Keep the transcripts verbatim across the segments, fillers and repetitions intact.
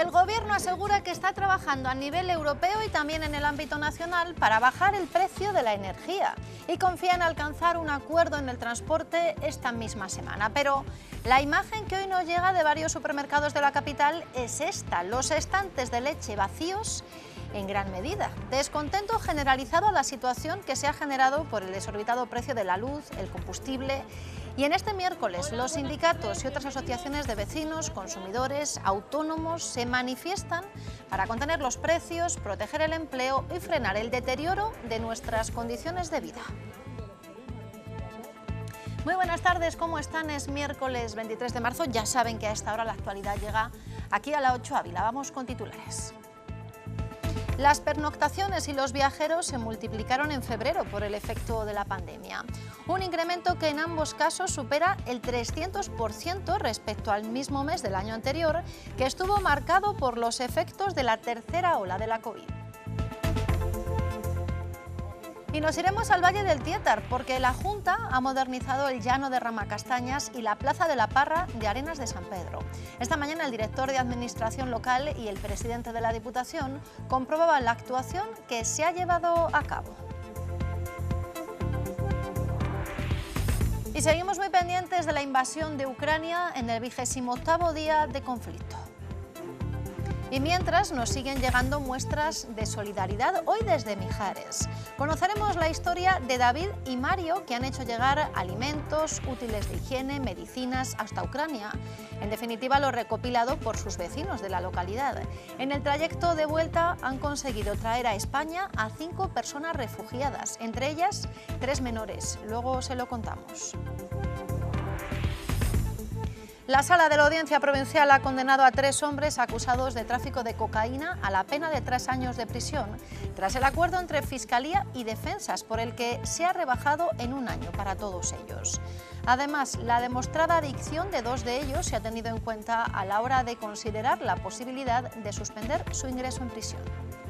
El Gobierno asegura que está trabajando a nivel europeo y también en el ámbito nacional para bajar el precio de la energía y confía en alcanzar un acuerdo en el transporte esta misma semana. Pero la imagen que hoy nos llega de varios supermercados de la capital es esta: los estantes de leche vacíos en gran medida. Descontento generalizado a la situación que se ha generado por el desorbitado precio de la luz, el combustible. Y en este miércoles los sindicatos y otras asociaciones de vecinos, consumidores, autónomos se manifiestan para contener los precios, proteger el empleo y frenar el deterioro de nuestras condiciones de vida. Muy buenas tardes, ¿cómo están? Es miércoles veintitrés de marzo. Ya saben que a esta hora la actualidad llega aquí a la ocho Ávila. Vamos con titulares. Las pernoctaciones y los viajeros se multiplicaron en febrero por el efecto de la pandemia. Un incremento que en ambos casos supera el trescientos por ciento respecto al mismo mes del año anterior, que estuvo marcado por los efectos de la tercera ola de la COVID. Y nos iremos al Valle del Tiétar, porque la Junta ha modernizado el llano de Ramacastañas y la Plaza de la Parra de Arenas de San Pedro. Esta mañana el director de Administración local y el presidente de la Diputación comprobaban la actuación que se ha llevado a cabo. Y seguimos muy pendientes de la invasión de Ucrania en el vigésimo octavo día de conflicto. Y mientras nos siguen llegando muestras de solidaridad, hoy desde Mijares. Conoceremos la historia de David y Mario, que han hecho llegar alimentos, útiles de higiene, medicinas hasta Ucrania. En definitiva, lo recopilado por sus vecinos de la localidad. En el trayecto de vuelta han conseguido traer a España a cinco personas refugiadas, entre ellas tres menores. Luego se lo contamos. La Sala de la Audiencia Provincial ha condenado a tres hombres acusados de tráfico de cocaína a la pena de tres años de prisión, tras el acuerdo entre Fiscalía y Defensas, por el que se ha rebajado en un año para todos ellos. Además, la demostrada adicción de dos de ellos se ha tenido en cuenta a la hora de considerar la posibilidad de suspender su ingreso en prisión.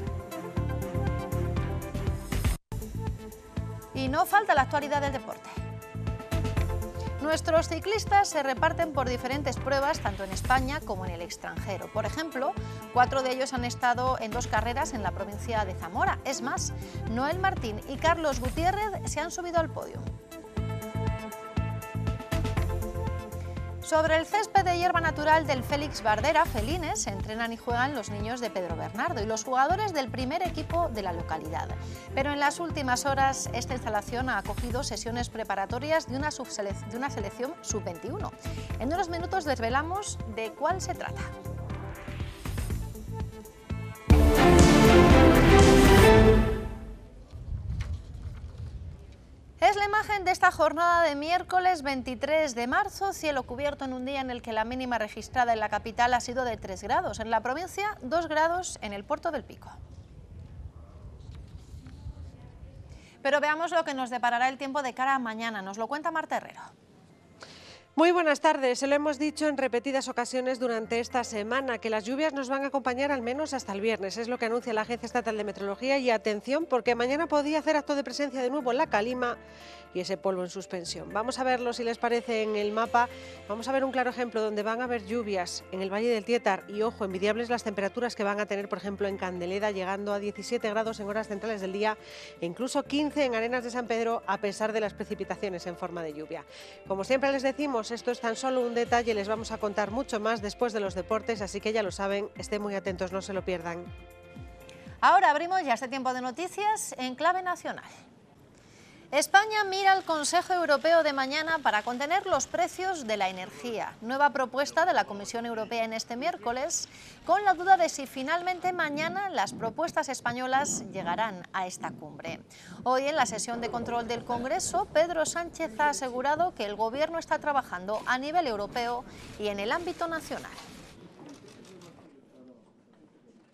Y no falta la actualidad del deporte. Nuestros ciclistas se reparten por diferentes pruebas tanto en España como en el extranjero. Por ejemplo, cuatro de ellos han estado en dos carreras en la provincia de Zamora. Es más, Noel Martín y Carlos Gutiérrez se han subido al podio. Sobre el césped de hierba natural del Félix Bardera, Felines, se entrenan y juegan los niños de Pedro Bernardo y los jugadores del primer equipo de la localidad. Pero en las últimas horas esta instalación ha acogido sesiones preparatorias de una, de una selección sub veintiuno. En unos minutos desvelamos de cuál se trata. Es la imagen de esta jornada de miércoles veintitrés de marzo, cielo cubierto en un día en el que la mínima registrada en la capital ha sido de tres grados, en la provincia dos grados en el Puerto del Pico. Pero veamos lo que nos deparará el tiempo de cara a mañana, nos lo cuenta Marta Herrero. Muy buenas tardes. Se lo hemos dicho en repetidas ocasiones durante esta semana, que las lluvias nos van a acompañar al menos hasta el viernes. Es lo que anuncia la Agencia Estatal de Meteorología y atención, porque mañana podría hacer acto de presencia de nuevo la calima y ese polvo en suspensión. Vamos a verlo, si les parece, en el mapa. Vamos a ver un claro ejemplo donde van a haber lluvias en el Valle del Tiétar y, ojo, envidiables las temperaturas que van a tener, por ejemplo, en Candeleda, llegando a diecisiete grados en horas centrales del día e incluso quince en Arenas de San Pedro, a pesar de las precipitaciones en forma de lluvia. Como siempre les decimos, esto es tan solo un detalle, les vamos a contar mucho más después de los deportes, así que ya lo saben, estén muy atentos, no se lo pierdan. Ahora abrimos ya este tiempo de noticias en clave nacional. España mira al Consejo Europeo de mañana para contener los precios de la energía. Nueva propuesta de la Comisión Europea en este miércoles, con la duda de si finalmente mañana las propuestas españolas llegarán a esta cumbre. Hoy, en la sesión de control del Congreso, Pedro Sánchez ha asegurado que el Gobierno está trabajando a nivel europeo y en el ámbito nacional.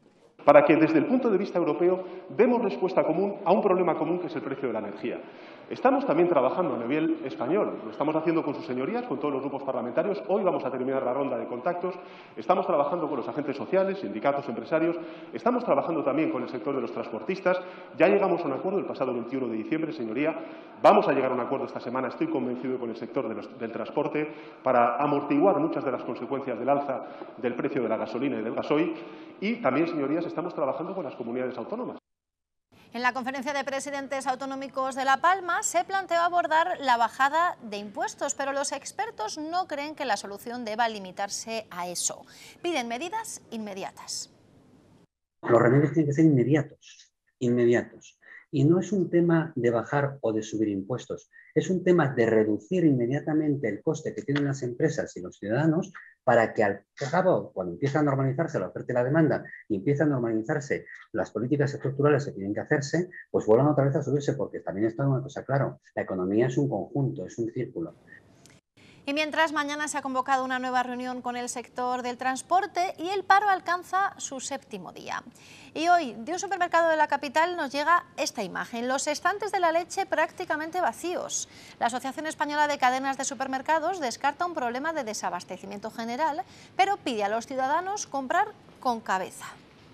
para que desde el punto de vista europeo demos respuesta común a un problema común que es el precio de la energía. Estamos también trabajando a nivel español, lo estamos haciendo con sus señorías, con todos los grupos parlamentarios. Hoy vamos a terminar la ronda de contactos. Estamos trabajando con los agentes sociales, sindicatos, empresarios. Estamos trabajando también con el sector de los transportistas. Ya llegamos a un acuerdo el pasado veintiuno de diciembre, señoría. Vamos a llegar a un acuerdo esta semana, estoy convencido, con el sector de los, del transporte para amortiguar muchas de las consecuencias del alza del precio de la gasolina y del gasoil. Y también, señorías, estamos trabajando con las comunidades autónomas. En la conferencia de presidentes autonómicos de La Palma se planteó abordar la bajada de impuestos, pero los expertos no creen que la solución deba limitarse a eso. Piden medidas inmediatas. Los remedios tienen que ser inmediatos, inmediatos. Y no es un tema de bajar o de subir impuestos, es un tema de reducir inmediatamente el coste que tienen las empresas y los ciudadanos para que al cabo, cuando empieza a normalizarse la oferta y la demanda y empieza a normalizarse las políticas estructurales que tienen que hacerse, pues vuelvan otra vez a subirse, porque también está una cosa claro, la economía es un conjunto, es un círculo. Y mientras, mañana se ha convocado una nueva reunión con el sector del transporte y el paro alcanza su séptimo día. Y hoy, de un supermercado de la capital nos llega esta imagen, los estantes de la leche prácticamente vacíos. La Asociación Española de Cadenas de Supermercados descarta un problema de desabastecimiento general, pero pide a los ciudadanos comprar con cabeza.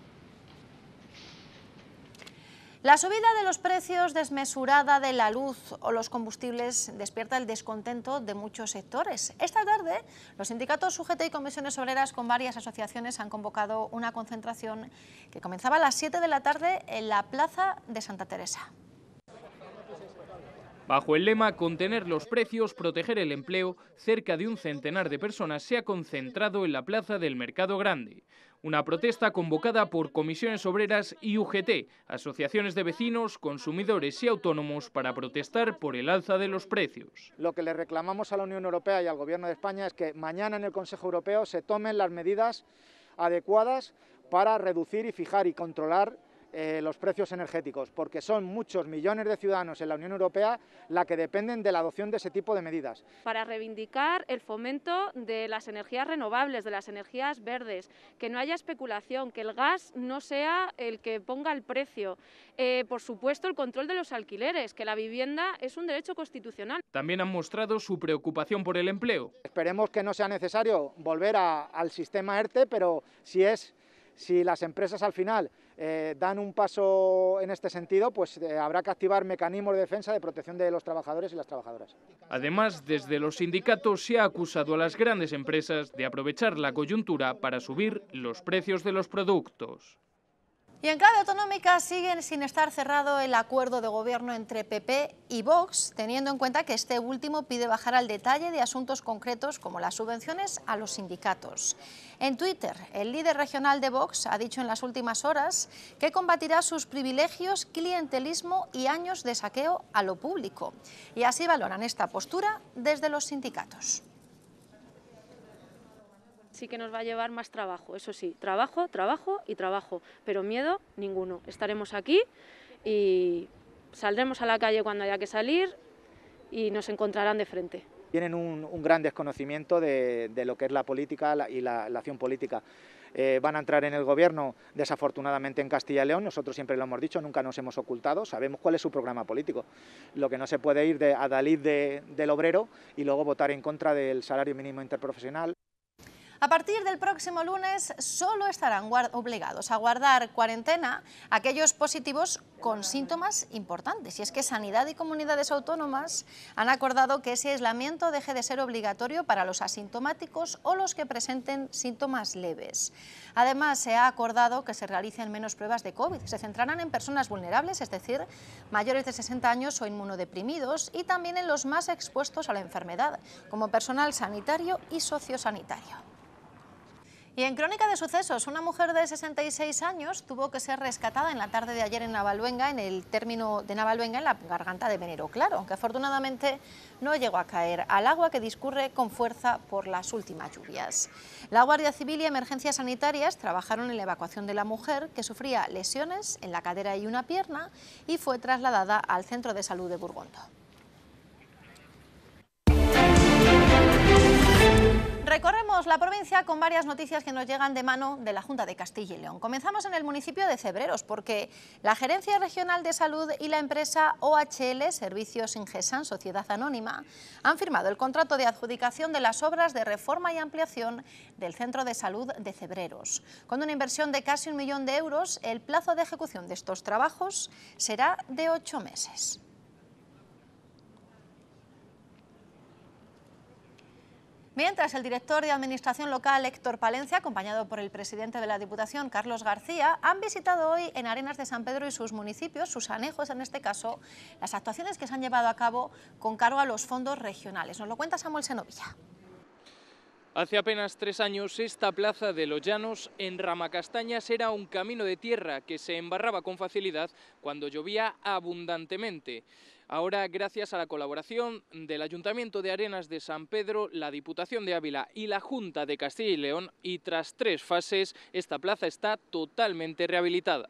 La subida de los precios desmesurada de la luz o los combustibles despierta el descontento de muchos sectores. Esta tarde, los sindicatos U G T y comisiones obreras con varias asociaciones han convocado una concentración que comenzaba a las siete de la tarde en la Plaza de Santa Teresa. Bajo el lema "Contener los precios, proteger el empleo", cerca de un centenar de personas se ha concentrado en la plaza del Mercado Grande. Una protesta convocada por comisiones obreras y U G T, asociaciones de vecinos, consumidores y autónomos, para protestar por el alza de los precios. Lo que le reclamamos a la Unión Europea y al Gobierno de España es que mañana en el Consejo Europeo se tomen las medidas adecuadas para reducir y fijar y controlar Eh, los precios energéticos, porque son muchos millones de ciudadanos en la Unión Europea la que dependen de la adopción de ese tipo de medidas. Para reivindicar el fomento de las energías renovables, de las energías verdes, que no haya especulación, que el gas no sea el que ponga el precio, eh, por supuesto el control de los alquileres, que la vivienda es un derecho constitucional. También han mostrado su preocupación por el empleo. Esperemos que no sea necesario volver a, al sistema ERTE, pero si es Si las empresas al final eh, dan un paso en este sentido, pues eh, habrá que activar mecanismos de defensa, de protección de los trabajadores y las trabajadoras. Además, desde los sindicatos se ha acusado a las grandes empresas de aprovechar la coyuntura para subir los precios de los productos. Y en clave autonómica sigue sin estar cerrado el acuerdo de gobierno entre P P y Vox, teniendo en cuenta que este último pide bajar al detalle de asuntos concretos como las subvenciones a los sindicatos. En Twitter, el líder regional de Vox ha dicho en las últimas horas que combatirá sus privilegios, clientelismo y años de saqueo a lo público. Y así valoran esta postura desde los sindicatos. Sí que nos va a llevar más trabajo, eso sí, trabajo, trabajo y trabajo, pero miedo ninguno. Estaremos aquí y saldremos a la calle cuando haya que salir y nos encontrarán de frente. Tienen un, un gran desconocimiento de, de lo que es la política la, y la, la acción política. Eh, van a entrar en el gobierno, desafortunadamente, en Castilla y León. Nosotros siempre lo hemos dicho, nunca nos hemos ocultado, sabemos cuál es su programa político. Lo que no se puede ir de adalid de, del obrero y luego votar en contra del salario mínimo interprofesional. A partir del próximo lunes solo estarán obligados a guardar cuarentena aquellos positivos con síntomas importantes. Y es que Sanidad y comunidades autónomas han acordado que ese aislamiento deje de ser obligatorio para los asintomáticos o los que presenten síntomas leves. Además, se ha acordado que se realicen menos pruebas de COVID. Se centrarán en personas vulnerables, es decir, mayores de sesenta años o inmunodeprimidos, y también en los más expuestos a la enfermedad, como personal sanitario y sociosanitario. Y en crónica de sucesos, una mujer de sesenta y seis años tuvo que ser rescatada en la tarde de ayer en Navaluenga, en el término de Navaluenga, en la garganta de Venero Claro, aunque afortunadamente no llegó a caer al agua que discurre con fuerza por las últimas lluvias. La Guardia Civil y Emergencias Sanitarias trabajaron en la evacuación de la mujer, que sufría lesiones en la cadera y una pierna, y fue trasladada al Centro de Salud de Burgondo. Recorremos la provincia con varias noticias que nos llegan de mano de la Junta de Castilla y León. Comenzamos en el municipio de Cebreros, porque la Gerencia Regional de Salud y la empresa O H L, Servicios Ingesan, Sociedad Anónima, han firmado el contrato de adjudicación de las obras de reforma y ampliación del Centro de Salud de Cebreros. Con una inversión de casi un millón de euros, el plazo de ejecución de estos trabajos será de ocho meses. Mientras, el director de Administración Local, Héctor Palencia, acompañado por el presidente de la Diputación, Carlos García, han visitado hoy en Arenas de San Pedro y sus municipios, sus anejos en este caso, las actuaciones que se han llevado a cabo con cargo a los fondos regionales. Nos lo cuenta Samuel Senovilla. Hace apenas tres años, esta plaza de Los Llanos, en Ramacastañas, era un camino de tierra que se embarraba con facilidad cuando llovía abundantemente. Ahora, gracias a la colaboración del Ayuntamiento de Arenas de San Pedro, la Diputación de Ávila y la Junta de Castilla y León, y tras tres fases, esta plaza está totalmente rehabilitada.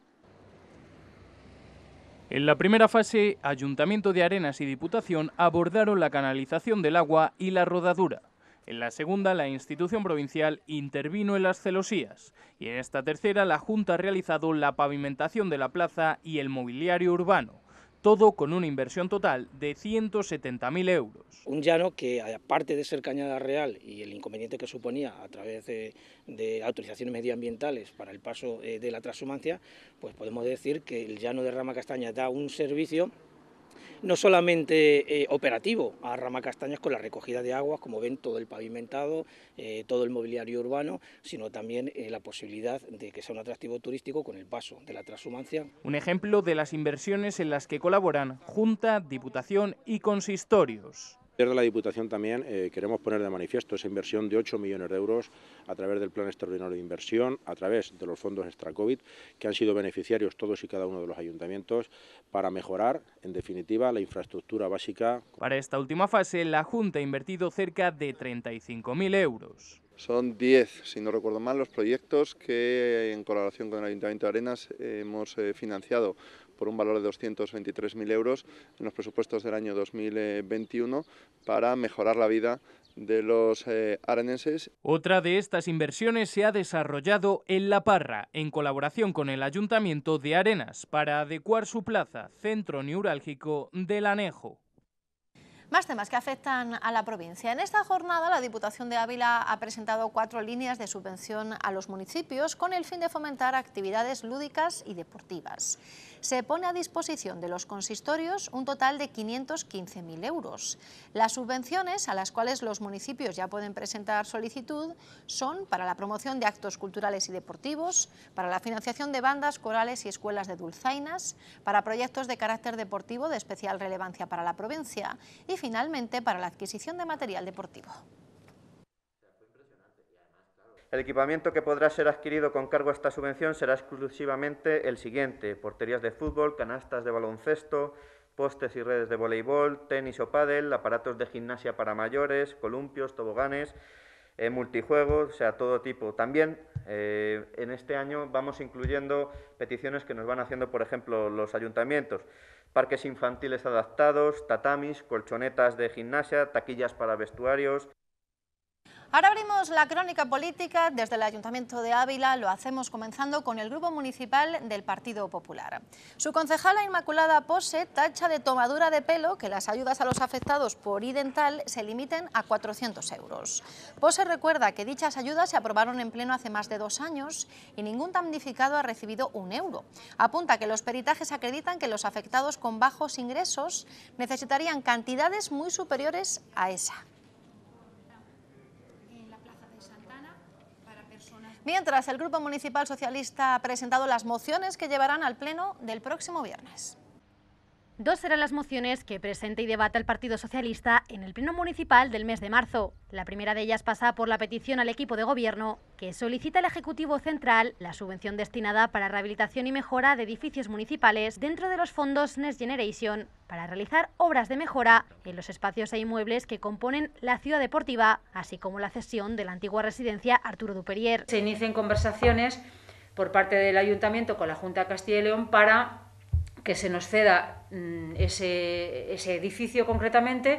En la primera fase, Ayuntamiento de Arenas y Diputación abordaron la canalización del agua y la rodadura. En la segunda, la institución provincial intervino en las celosías. Y en esta tercera, la Junta ha realizado la pavimentación de la plaza y el mobiliario urbano. Todo con una inversión total de ciento setenta mil euros. Un llano que, aparte de ser cañada real y el inconveniente que suponía a través de, de autorizaciones medioambientales para el paso eh, de la transhumancia, pues podemos decir que el llano de Ramacastañas da un servicio no solamente eh, operativo a Ramacastañas con la recogida de aguas, como ven, todo el pavimentado, eh, todo el mobiliario urbano, sino también eh, la posibilidad de que sea un atractivo turístico con el paso de la transhumancia. Un ejemplo de las inversiones en las que colaboran Junta, Diputación y consistorios. Desde la Diputación también eh, queremos poner de manifiesto esa inversión de ocho millones de euros a través del Plan Extraordinario de Inversión, a través de los fondos extra-COVID, que han sido beneficiarios todos y cada uno de los ayuntamientos para mejorar, en definitiva, la infraestructura básica. Para esta última fase, la Junta ha invertido cerca de treinta y cinco mil euros. Son diez, si no recuerdo mal, los proyectos que en colaboración con el Ayuntamiento de Arenas hemos eh, financiado por un valor de doscientos veintitrés mil euros en los presupuestos del año dos mil veintiuno para mejorar la vida de los eh, arenenses. Otra de estas inversiones se ha desarrollado en La Parra, en colaboración con el Ayuntamiento de Arenas, para adecuar su plaza, centro neurálgico del Anejo. Más temas que afectan a la provincia. En esta jornada, la Diputación de Ávila ha presentado cuatro líneas de subvención a los municipios con el fin de fomentar actividades lúdicas y deportivas. Se pone a disposición de los consistorios un total de quinientos quince mil euros. Las subvenciones a las cuales los municipios ya pueden presentar solicitud son para la promoción de actos culturales y deportivos, para la financiación de bandas, corales y escuelas de dulzainas, para proyectos de carácter deportivo de especial relevancia para la provincia y finalmente para la adquisición de material deportivo. El equipamiento que podrá ser adquirido con cargo a esta subvención será exclusivamente el siguiente: porterías de fútbol, canastas de baloncesto, postes y redes de voleibol, tenis o pádel, aparatos de gimnasia para mayores, columpios, toboganes, eh, multijuegos, o sea, todo tipo. También eh, en este año vamos incluyendo peticiones que nos van haciendo, por ejemplo, los ayuntamientos: parques infantiles adaptados, tatamis, colchonetas de gimnasia, taquillas para vestuarios. Ahora abrimos la crónica política desde el Ayuntamiento de Ávila. Lo hacemos comenzando con el Grupo Municipal del Partido Popular. Su concejala Inmaculada Pose tacha de tomadura de pelo que las ayudas a los afectados por iDental se limiten a cuatrocientos euros. Pose recuerda que dichas ayudas se aprobaron en pleno hace más de dos años y ningún damnificado ha recibido un euro. Apunta que los peritajes acreditan que los afectados con bajos ingresos necesitarían cantidades muy superiores a esa. Mientras, el Grupo Municipal Socialista ha presentado las mociones que llevarán al Pleno del próximo viernes. Dos serán las mociones que presenta y debata el Partido Socialista en el Pleno Municipal del mes de marzo. La primera de ellas pasa por la petición al equipo de gobierno que solicita al Ejecutivo Central la subvención destinada para rehabilitación y mejora de edificios municipales dentro de los fondos Next Generation para realizar obras de mejora en los espacios e inmuebles que componen la ciudad deportiva, así como la cesión de la antigua residencia Arturo Duperier. Se inician conversaciones por parte del Ayuntamiento con la Junta de Castilla y León para que se nos ceda ese, ese edificio concretamente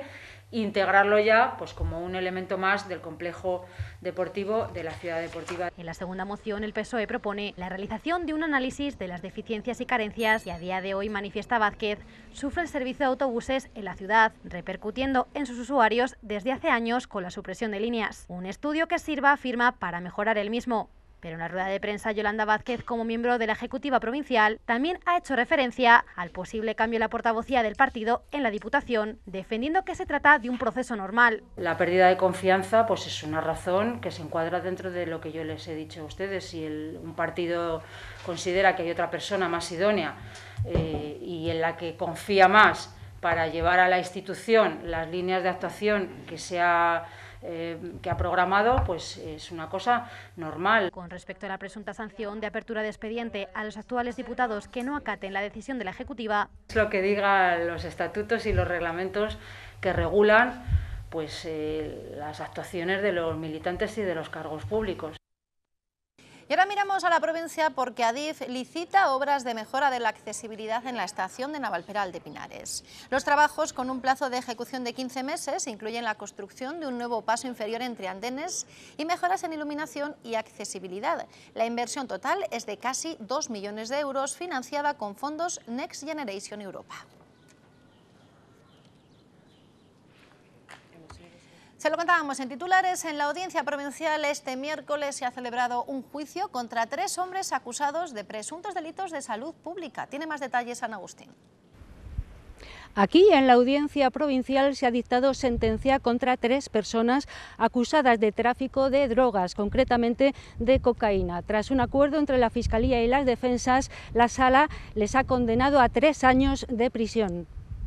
integrarlo ya pues como un elemento más del complejo deportivo de la ciudad deportiva. En la segunda moción, el P S O E propone la realización de un análisis de las deficiencias y carencias que a día de hoy, manifiesta Vázquez, sufre el servicio de autobuses en la ciudad, repercutiendo en sus usuarios desde hace años con la supresión de líneas. Un estudio que sirva, afirma, para mejorar el mismo. Pero en la rueda de prensa, Yolanda Vázquez, como miembro de la Ejecutiva Provincial, también ha hecho referencia al posible cambio en la portavocía del partido en la Diputación, defendiendo que se trata de un proceso normal. La pérdida de confianza pues es una razón que se encuadra dentro de lo que yo les he dicho a ustedes. Si el, un partido considera que hay otra persona más idónea eh, y en la que confía más para llevar a la institución las líneas de actuación que sea Eh, que ha programado, pues es una cosa normal. Con respecto a la presunta sanción de apertura de expediente a los actuales diputados que no acaten la decisión de la Ejecutiva, es lo que digan los estatutos y los reglamentos que regulan pues eh, las actuaciones de los militantes y de los cargos públicos. Y ahora miramos a la provincia porque Adif licita obras de mejora de la accesibilidad en la estación de Navalperal de Pinares. Los trabajos, con un plazo de ejecución de quince meses, incluyen la construcción de un nuevo paso inferior entre andenes y mejoras en iluminación y accesibilidad. La inversión total es de casi dos millones de euros, financiada con fondos Next Generation Europa. Se lo contábamos en titulares. En la audiencia provincial este miércoles se ha celebrado un juicio contra tres hombres acusados de presuntos delitos de salud pública. Tiene más detalles Ana Agustín. Aquí, en la audiencia provincial, se ha dictado sentencia contra tres personas acusadas de tráfico de drogas, concretamente de cocaína. Tras un acuerdo entre la Fiscalía y las defensas, la Sala les ha condenado a tres años de prisión.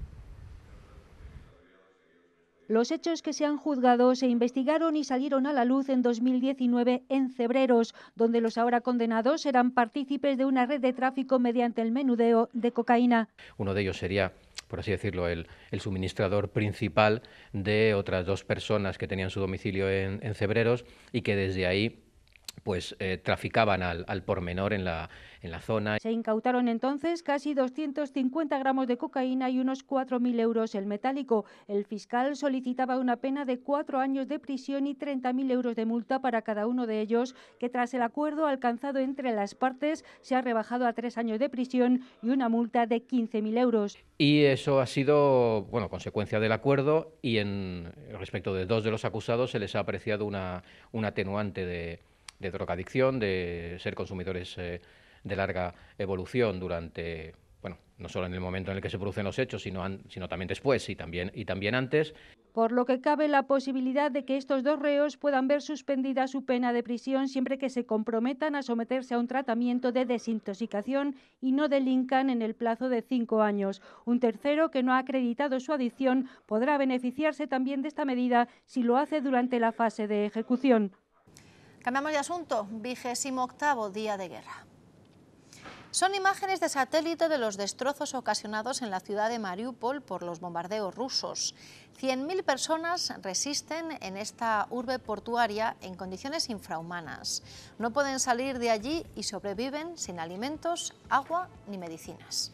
Los hechos que se han juzgado se investigaron y salieron a la luz en dos mil diecinueve en Cebreros, donde los ahora condenados eran partícipes de una red de tráfico mediante el menudeo de cocaína. Uno de ellos sería, por así decirlo, el, el suministrador principal de otras dos personas que tenían su domicilio en, en Cebreros y que desde ahí pues eh, traficaban al, al por menor en la, en la zona. Se incautaron entonces casi doscientos cincuenta gramos de cocaína y unos cuatro mil euros en metálico. El fiscal solicitaba una pena de cuatro años de prisión y treinta mil euros de multa para cada uno de ellos, que tras el acuerdo alcanzado entre las partes se ha rebajado a tres años de prisión y una multa de quince mil euros. Y eso ha sido, bueno, consecuencia del acuerdo, y en respecto de dos de los acusados se les ha apreciado una, una atenuante de de drogadicción, de ser consumidores eh, de larga evolución durante, bueno, no solo en el momento en el que se producen los hechos, sino, an, sino también después y también, y también antes. Por lo que cabe la posibilidad de que estos dos reos puedan ver suspendida su pena de prisión siempre que se comprometan a someterse a un tratamiento de desintoxicación y no delincan en el plazo de cinco años. Un tercero, que no ha acreditado su adicción, podrá beneficiarse también de esta medida si lo hace durante la fase de ejecución. Cambiamos de asunto. Vigésimo octavo día de guerra. Son imágenes de satélite de los destrozos ocasionados en la ciudad de Mariupol por los bombardeos rusos. cien mil personas resisten en esta urbe portuaria en condiciones infrahumanas. No pueden salir de allí y sobreviven sin alimentos, agua ni medicinas.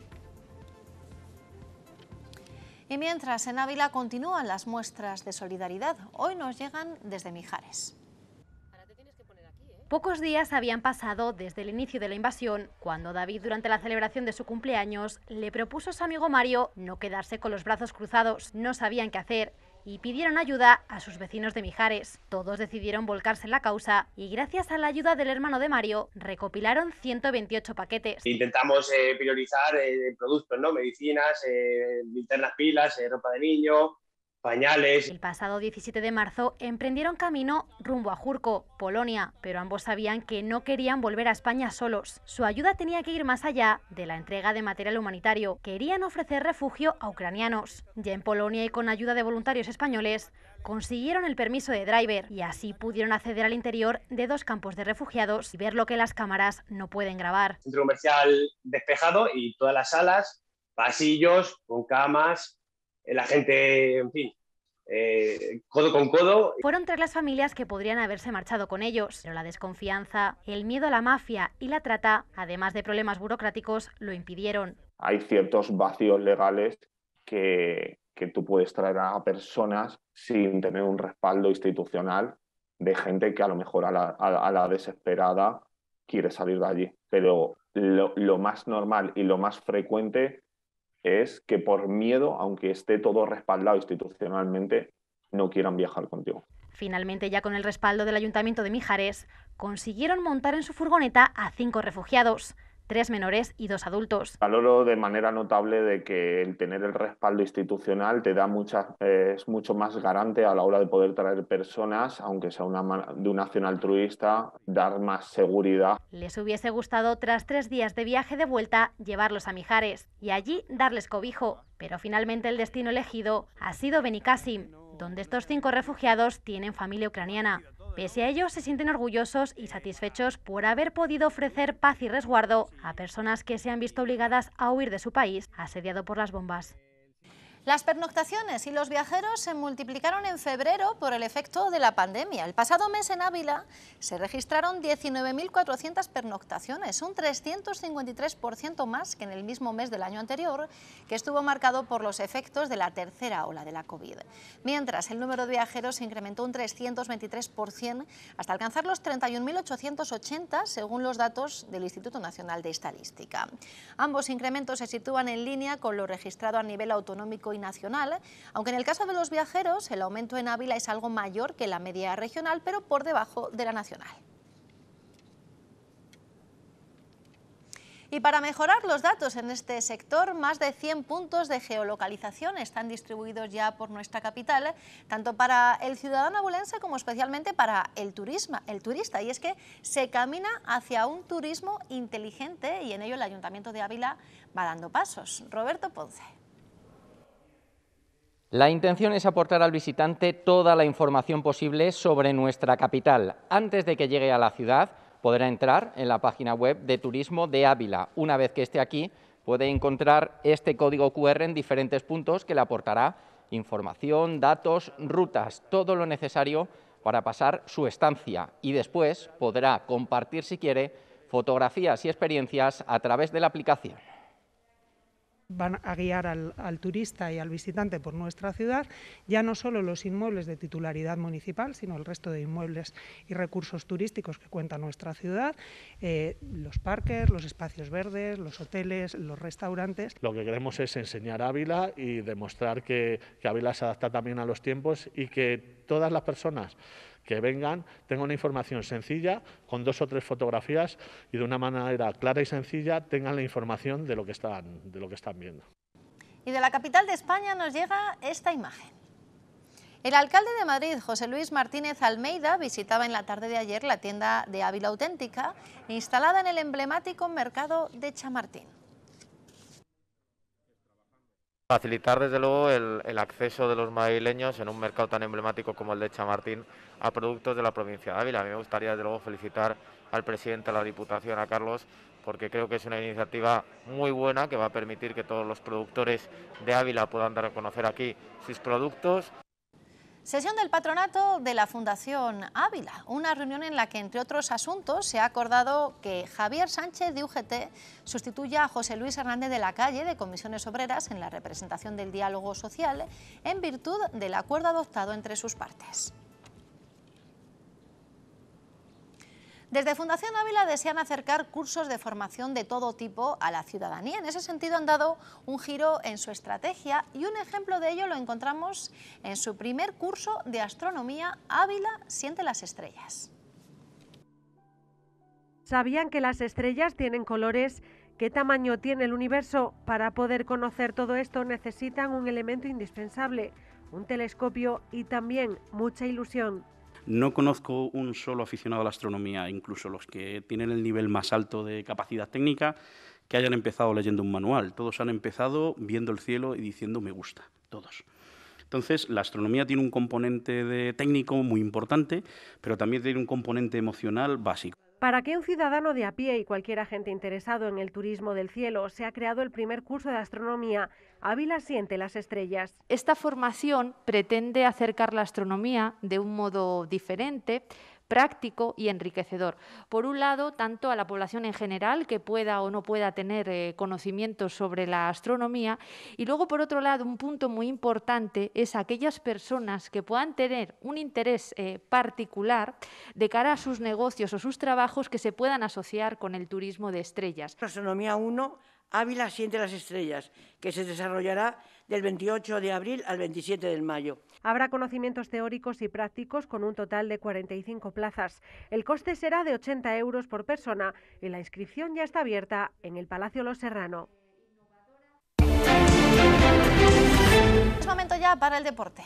Y mientras en Ávila continúan las muestras de solidaridad, hoy nos llegan desde Mijares. Pocos días habían pasado desde el inicio de la invasión, cuando David, durante la celebración de su cumpleaños, le propuso a su amigo Mario no quedarse con los brazos cruzados. No sabían qué hacer y pidieron ayuda a sus vecinos de Mijares. Todos decidieron volcarse en la causa y, gracias a la ayuda del hermano de Mario, recopilaron ciento veintiocho paquetes. Intentamos eh, priorizar eh, productos, ¿no? Medicinas, eh, linternas, pilas, eh, ropa de niño, pañales. El pasado diecisiete de marzo emprendieron camino rumbo a Jurko, Polonia, pero ambos sabían que no querían volver a España solos. Su ayuda tenía que ir más allá de la entrega de material humanitario. Querían ofrecer refugio a ucranianos. Ya en Polonia, y con ayuda de voluntarios españoles, consiguieron el permiso de driver y así pudieron acceder al interior de dos campos de refugiados y ver lo que las cámaras no pueden grabar. Centro comercial despejado y todas las salas, pasillos con camas, la gente, en fin, eh, codo con codo. Fueron tres las familias que podrían haberse marchado con ellos, pero la desconfianza, el miedo a la mafia y la trata, además de problemas burocráticos, lo impidieron. Hay ciertos vacíos legales que, que tú puedes traer a personas sin tener un respaldo institucional de gente que a lo mejor a la, a, a la desesperada quiere salir de allí. Pero lo, lo más normal y lo más frecuente es que por miedo, aunque esté todo respaldado institucionalmente, no quieran viajar contigo. Finalmente, ya con el respaldo del Ayuntamiento de Mijares, consiguieron montar en su furgoneta a cinco refugiados, tres menores y dos adultos. Valoro de manera notable de que el tener el respaldo institucional te da mucha, eh, es mucho más garante a la hora de poder traer personas, aunque sea una, de una acción altruista, dar más seguridad. Les hubiese gustado, tras tres días de viaje de vuelta, llevarlos a Mijares y allí darles cobijo, pero finalmente el destino elegido ha sido Benicàssim, donde estos cinco refugiados tienen familia ucraniana. Pese a ello, se sienten orgullosos y satisfechos por haber podido ofrecer paz y resguardo a personas que se han visto obligadas a huir de su país, asediado por las bombas. Las pernoctaciones y los viajeros se multiplicaron en febrero por el efecto de la pandemia. El pasado mes en Ávila se registraron diecinueve mil cuatrocientas pernoctaciones, un trescientos cincuenta y tres por ciento más que en el mismo mes del año anterior, que estuvo marcado por los efectos de la tercera ola de la COVID. Mientras, el número de viajeros se incrementó un trescientos veintitrés por ciento hasta alcanzar los treinta y un mil ochocientos ochenta, según los datos del Instituto Nacional de Estadística. Ambos incrementos se sitúan en línea con lo registrado a nivel autonómico y nacional, aunque en el caso de los viajeros el aumento en Ávila es algo mayor que la media regional, pero por debajo de la nacional. Y para mejorar los datos en este sector, más de cien puntos de geolocalización están distribuidos ya por nuestra capital, tanto para el ciudadano abulense como especialmente para el, turismo, el turista. Y es que se camina hacia un turismo inteligente y en ello el Ayuntamiento de Ávila va dando pasos. Roberto Ponce. La intención es aportar al visitante toda la información posible sobre nuestra capital. Antes de que llegue a la ciudad, podrá entrar en la página web de Turismo de Ávila. Una vez que esté aquí, puede encontrar este código cu erre en diferentes puntos que le aportará información, datos, rutas, todo lo necesario para pasar su estancia. Y después podrá compartir, si quiere, fotografías y experiencias a través de la aplicación. Van a guiar al, al turista y al visitante por nuestra ciudad, ya no solo los inmuebles de titularidad municipal, sino el resto de inmuebles y recursos turísticos que cuenta nuestra ciudad, eh, los parques, los espacios verdes, los hoteles, los restaurantes. Lo que queremos es enseñar Ávila y demostrar que, que Ávila se adapta también a los tiempos y que todas las personas que vengan tengan una información sencilla, con dos o tres fotografías y de una manera clara y sencilla tengan la información de lo que están, de lo que están viendo. Y de la capital de España nos llega esta imagen. El alcalde de Madrid, José Luis Martínez Almeida, visitaba en la tarde de ayer la tienda de Ávila Auténtica, instalada en el emblemático mercado de Chamartín. Facilitar desde luego el, el acceso de los madrileños en un mercado tan emblemático como el de Chamartín a productos de la provincia de Ávila. A mí me gustaría desde luego felicitar al presidente de la Diputación, a Carlos, porque creo que es una iniciativa muy buena que va a permitir que todos los productores de Ávila puedan dar a conocer aquí sus productos. Sesión del patronato de la Fundación Ávila, una reunión en la que, entre otros asuntos, se ha acordado que Javier Sánchez de U G T sustituya a José Luis Hernández de la Calle de Comisiones Obreras en la representación del diálogo social en virtud del acuerdo adoptado entre sus partes. Desde Fundación Ávila desean acercar cursos de formación de todo tipo a la ciudadanía. En ese sentido han dado un giro en su estrategia y un ejemplo de ello lo encontramos en su primer curso de astronomía, Ávila siente las estrellas. ¿Sabían que las estrellas tienen colores? ¿Qué tamaño tiene el universo? Para poder conocer todo esto necesitan un elemento indispensable, un telescopio y también mucha ilusión. No conozco un solo aficionado a la astronomía, incluso los que tienen el nivel más alto de capacidad técnica, que hayan empezado leyendo un manual. Todos han empezado viendo el cielo y diciendo me gusta, todos. Entonces, la astronomía tiene un componente de técnico muy importante, pero también tiene un componente emocional básico. Para que un ciudadano de a pie y cualquier agente interesado en el turismo del cielo se ha creado el primer curso de astronomía, Ávila siente las estrellas. Esta formación pretende acercar la astronomía de un modo diferente práctico y enriquecedor. Por un lado, tanto a la población en general, que pueda o no pueda tener eh, conocimientos sobre la astronomía, y luego, por otro lado, un punto muy importante es aquellas personas que puedan tener un interés eh, particular de cara a sus negocios o sus trabajos que se puedan asociar con el turismo de estrellas. Astronomía uno, Ávila siente las estrellas, que se desarrollará del veintiocho de abril al veintisiete de mayo. Habrá conocimientos teóricos y prácticos con un total de cuarenta y cinco plazas. El coste será de ochenta euros por persona y la inscripción ya está abierta en el Palacio Los Serrano. Es momento ya para el deporte.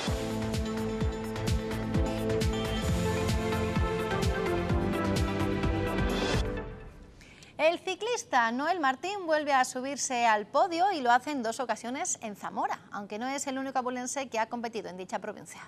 El ciclista Noel Martín vuelve a subirse al podio y lo hace en dos ocasiones en Zamora, aunque no es el único abulense que ha competido en dicha provincia.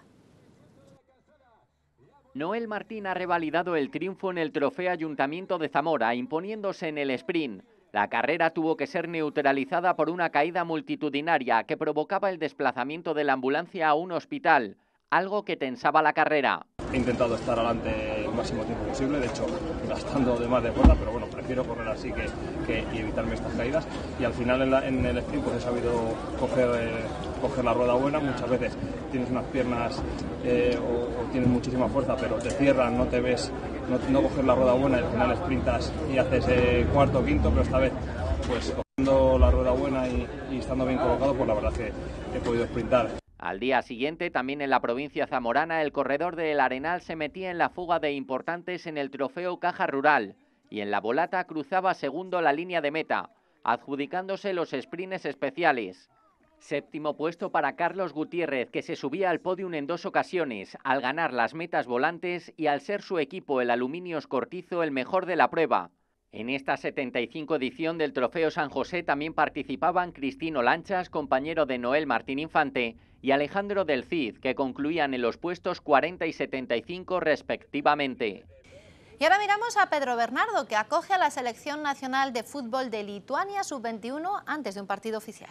Noel Martín ha revalidado el triunfo en el Trofeo Ayuntamiento de Zamora, imponiéndose en el sprint. La carrera tuvo que ser neutralizada por una caída multitudinaria que provocaba el desplazamiento de la ambulancia a un hospital, algo que tensaba la carrera. He intentado estar adelante el máximo tiempo posible, de hecho gastando de más de fuerza, pero bueno, prefiero correr así que, que y evitarme estas caídas. Y al final en, la, en el sprint pues he sabido coger, eh, coger la rueda buena. Muchas veces tienes unas piernas eh, o, o tienes muchísima fuerza, pero te cierran, no te ves, no, no coges la rueda buena y al final sprintas y haces eh, cuarto o quinto, pero esta vez pues cogiendo la rueda buena y, y estando bien colocado, pues la verdad es que he podido sprintar. Al día siguiente, también en la provincia zamorana, el corredor del Arenal se metía en la fuga de importantes en el Trofeo Caja Rural y en la volata cruzaba segundo la línea de meta, adjudicándose los sprints especiales. Séptimo puesto para Carlos Gutiérrez, que se subía al podium en dos ocasiones, al ganar las metas volantes y al ser su equipo, el Aluminios Cortizo, el mejor de la prueba. En esta setenta y cinco edición del Trofeo San José también participaban Cristino Lanchas, compañero de Noel Martín Infante, y Alejandro del Cid, que concluían en los puestos cuarenta y setenta y cinco respectivamente. Y ahora miramos a Pedro Bernardo, que acoge a la Selección Nacional de Fútbol de Lituania sub veintiuno antes de un partido oficial.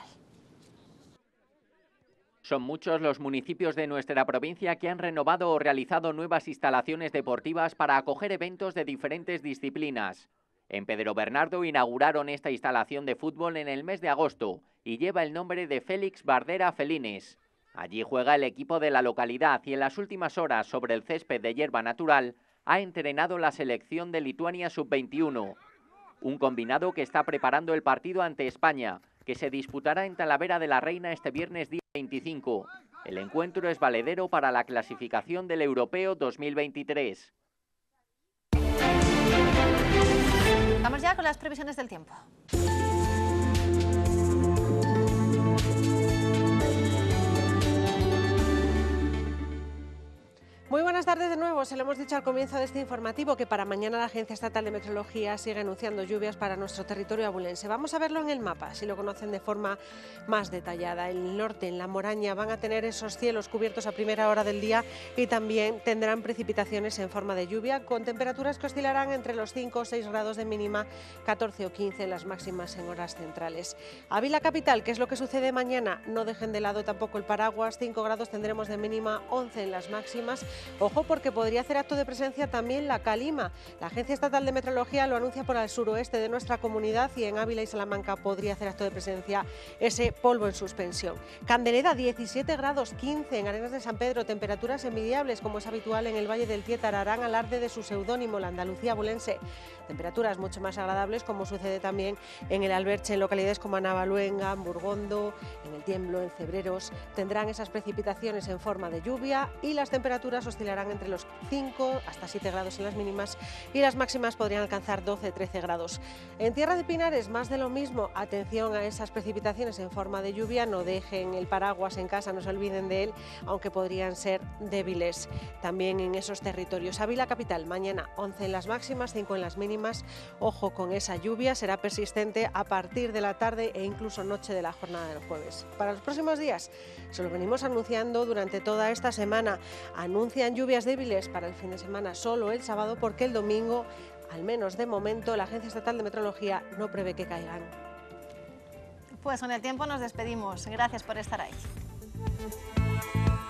Son muchos los municipios de nuestra provincia que han renovado o realizado nuevas instalaciones deportivas para acoger eventos de diferentes disciplinas. En Pedro Bernardo inauguraron esta instalación de fútbol en el mes de agosto y lleva el nombre de Félix Bardera Felines. Allí juega el equipo de la localidad y en las últimas horas sobre el césped de hierba natural ha entrenado la selección de Lituania sub veintiuno. Un combinado que está preparando el partido ante España, que se disputará en Talavera de la Reina este viernes día veinticinco. El encuentro es valedero para la clasificación del Europeo dos mil veintitrés. Vamos ya con las previsiones del tiempo. Muy buenas tardes de nuevo. Se lo hemos dicho al comienzo de este informativo que para mañana la Agencia Estatal de Meteorología sigue anunciando lluvias para nuestro territorio abulense. Vamos a verlo en el mapa, si lo conocen de forma más detallada. El norte, en la Moraña, van a tener esos cielos cubiertos a primera hora del día y también tendrán precipitaciones en forma de lluvia, con temperaturas que oscilarán entre los cinco o seis grados de mínima, catorce o quince en las máximas en horas centrales. Ávila capital, ¿qué es lo que sucede mañana? No dejen de lado tampoco el paraguas, cinco grados tendremos de mínima, once en las máximas. Ojo, porque podría hacer acto de presencia también la calima. La Agencia Estatal de Meteorología lo anuncia por el suroeste de nuestra comunidad y en Ávila y Salamanca podría hacer acto de presencia ese polvo en suspensión. Candeleda, diecisiete grados, quince en Arenas de San Pedro, temperaturas envidiables como es habitual en el Valle del Tiétar, harán alarde de su seudónimo, la Andalucía abulense. Temperaturas mucho más agradables como sucede también en el Alberche, en localidades como Navaluenga, en Burgondo, en el Tiemblo, en Cebreros. Tendrán esas precipitaciones en forma de lluvia y las temperaturas oscilarán entre los cinco hasta siete grados en las mínimas y las máximas podrían alcanzar doce a trece grados. En Tierra de Pinares, más de lo mismo. Atención a esas precipitaciones en forma de lluvia, no dejen el paraguas en casa, no se olviden de él, aunque podrían ser débiles también en esos territorios. Ávila capital, mañana once en las máximas, cinco en las mínimas. Ojo con esa lluvia, será persistente a partir de la tarde e incluso noche de la jornada del jueves. Para los próximos días, se lo venimos anunciando durante toda esta semana. Anuncian lluvias débiles para el fin de semana solo el sábado, porque el domingo, al menos de momento, la Agencia Estatal de Meteorología no prevé que caigan. Pues con el tiempo nos despedimos. Gracias por estar ahí.